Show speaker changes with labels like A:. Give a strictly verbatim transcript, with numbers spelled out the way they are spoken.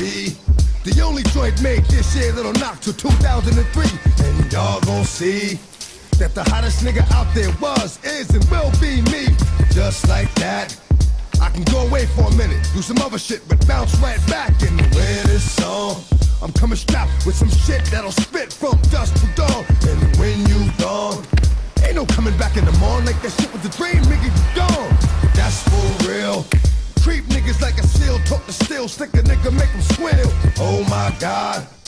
A: be the only joint made this year that'll knock till two thousand three. And y'all gon' see that the hottest nigga out there was, is, and will be me. Just like that, I can go away for a minute, do some other shit, but bounce right back and win this song. I'm coming strapped with some shit that'll spit from dusk to dawn. And when you gone, ain't no coming back in the morning. Like that shit was a dream, nigga, you gone. That's for real. Treat niggas like a seal, talk to steel, stick a nigga, make him squeal. Oh my God,